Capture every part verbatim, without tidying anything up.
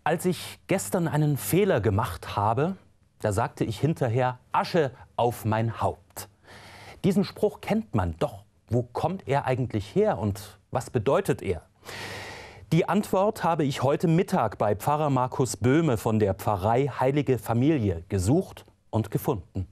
Als ich gestern einen Fehler gemacht habe, da sagte ich hinterher, Asche auf mein Haupt. Diesen Spruch kennt man, doch wo kommt er eigentlich her und was bedeutet er? Die Antwort habe ich heute Mittag bei Pfarrer Markus Böhme von der Pfarrei Heilige Familie gesucht und gefunden.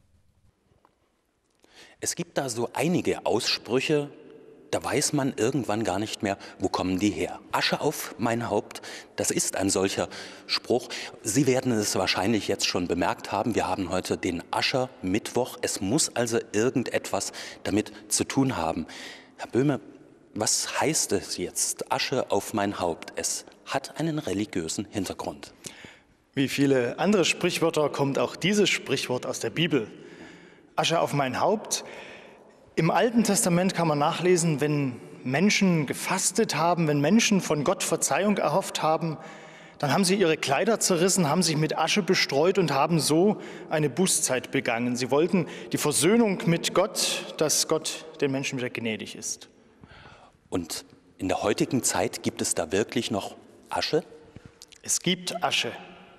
Es gibt da so einige Aussprüche, da weiß man irgendwann gar nicht mehr, wo kommen die her. Asche auf mein Haupt, das ist ein solcher Spruch. Sie werden es wahrscheinlich jetzt schon bemerkt haben, wir haben heute den Aschermittwoch. Es muss also irgendetwas damit zu tun haben. Herr Böhme, was heißt es jetzt, Asche auf mein Haupt? Es hat einen religiösen Hintergrund. Wie viele andere Sprichwörter kommt auch dieses Sprichwort aus der Bibel. Asche auf mein Haupt. Im Alten Testament kann man nachlesen, wenn Menschen gefastet haben, wenn Menschen von Gott Verzeihung erhofft haben, dann haben sie ihre Kleider zerrissen, haben sich mit Asche bestreut und haben so eine Bußzeit begangen. Sie wollten die Versöhnung mit Gott, dass Gott den Menschen wieder gnädig ist. Und in der heutigen Zeit gibt es da wirklich noch Asche? Es gibt Asche.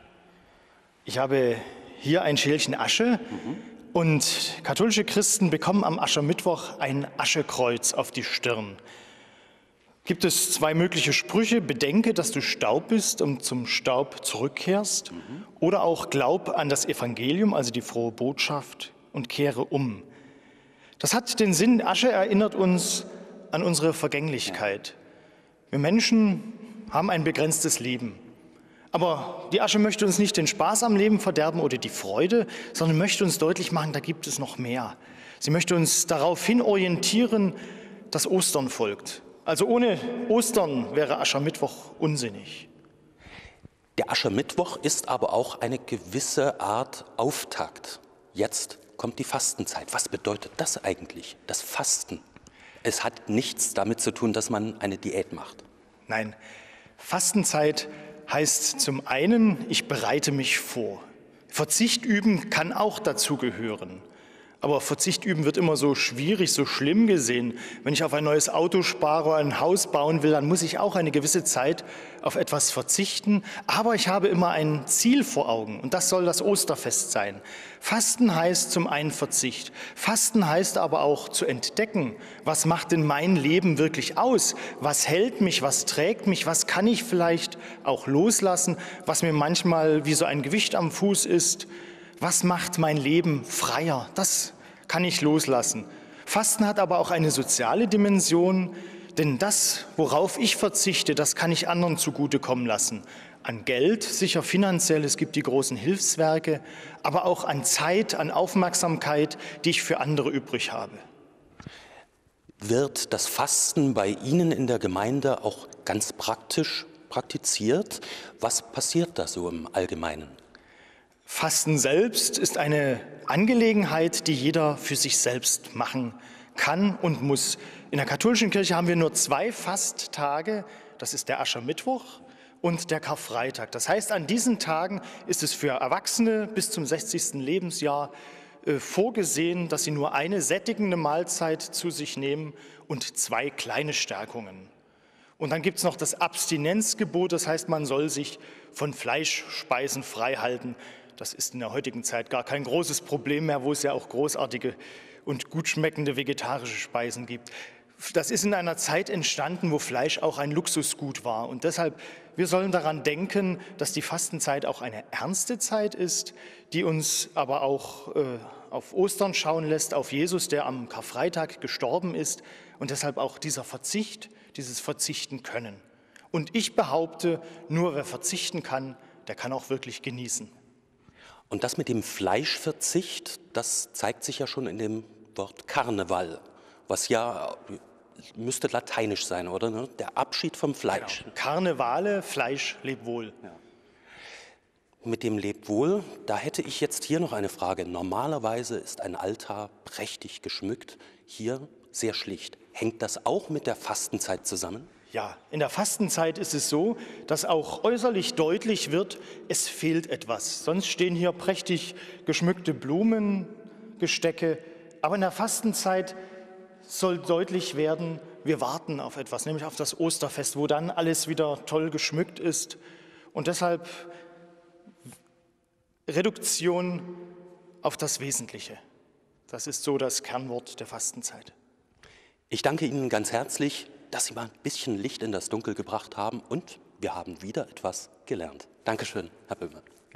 Ich habe hier ein Schälchen Asche. Mhm. Und katholische Christen bekommen am Aschermittwoch ein Aschekreuz auf die Stirn. Gibt es zwei mögliche Sprüche: Bedenke, dass du Staub bist und zum Staub zurückkehrst. Mhm. Oder auch glaub an das Evangelium, also die frohe Botschaft, und kehre um. Das hat den Sinn, Asche erinnert uns an unsere Vergänglichkeit. Wir Menschen haben ein begrenztes Leben. Aber die Asche möchte uns nicht den Spaß am Leben verderben oder die Freude, sondern möchte uns deutlich machen, da gibt es noch mehr. Sie möchte uns darauf hin orientieren, dass Ostern folgt. Also ohne Ostern wäre Aschermittwoch unsinnig. Der Aschermittwoch ist aber auch eine gewisse Art Auftakt. Jetzt kommt die Fastenzeit. Was bedeutet das eigentlich, das Fasten? Es hat nichts damit zu tun, dass man eine Diät macht. Nein, Fastenzeit heißt zum einen, ich bereite mich vor. Verzicht üben kann auch dazu gehören. Aber Verzicht üben wird immer so schwierig, so schlimm gesehen. Wenn ich auf ein neues Auto spare oder ein Haus bauen will, dann muss ich auch eine gewisse Zeit auf etwas verzichten. Aber ich habe immer ein Ziel vor Augen und das soll das Osterfest sein. Fasten heißt zum einen Verzicht. Fasten heißt aber auch zu entdecken, was macht denn mein Leben wirklich aus? Was hält mich, was trägt mich, was kann ich vielleicht auch loslassen, was mir manchmal wie so ein Gewicht am Fuß ist. Was macht mein Leben freier? Das kann ich loslassen. Fasten hat aber auch eine soziale Dimension, denn das, worauf ich verzichte, das kann ich anderen zugutekommen lassen. An Geld, sicher finanziell, es gibt die großen Hilfswerke, aber auch an Zeit, an Aufmerksamkeit, die ich für andere übrig habe. Wird das Fasten bei Ihnen in der Gemeinde auch ganz praktisch praktiziert? Was passiert da so im Allgemeinen? Fasten selbst ist eine Angelegenheit, die jeder für sich selbst machen kann und muss. In der katholischen Kirche haben wir nur zwei Fasttage, das ist der Aschermittwoch und der Karfreitag. Das heißt, an diesen Tagen ist es für Erwachsene bis zum sechzigsten Lebensjahr äh, vorgesehen, dass sie nur eine sättigende Mahlzeit zu sich nehmen und zwei kleine Stärkungen. Und dann gibt es noch das Abstinenzgebot, das heißt, man soll sich von Fleischspeisen frei halten. Das ist in der heutigen Zeit gar kein großes Problem mehr, wo es ja auch großartige und gut schmeckende vegetarische Speisen gibt. Das ist in einer Zeit entstanden, wo Fleisch auch ein Luxusgut war. Und deshalb, wir sollen daran denken, dass die Fastenzeit auch eine ernste Zeit ist, die uns aber auch äh, auf Ostern schauen lässt, auf Jesus, der am Karfreitag gestorben ist. Und deshalb auch dieser Verzicht, dieses Verzichten können. Und ich behaupte, nur wer verzichten kann, der kann auch wirklich genießen. Und das mit dem Fleischverzicht, das zeigt sich ja schon in dem Wort Karneval, was ja müsste lateinisch sein, oder? Ne? Der Abschied vom Fleisch. Genau. Karnevale, Fleisch, leb wohl. Ja. Mit dem Leb wohl, da hätte ich jetzt hier noch eine Frage. Normalerweise ist ein Altar prächtig geschmückt, hier sehr schlicht. Hängt das auch mit der Fastenzeit zusammen? Ja, in der Fastenzeit ist es so, dass auch äußerlich deutlich wird, es fehlt etwas. Sonst stehen hier prächtig geschmückte Blumengestecke. Aber in der Fastenzeit soll deutlich werden, wir warten auf etwas, nämlich auf das Osterfest, wo dann alles wieder toll geschmückt ist. Und deshalb Reduktion auf das Wesentliche. Das ist so das Kernwort der Fastenzeit. Ich danke Ihnen ganz herzlich, dass Sie mal ein bisschen Licht in das Dunkel gebracht haben und wir haben wieder etwas gelernt. Dankeschön, Herr Böhme.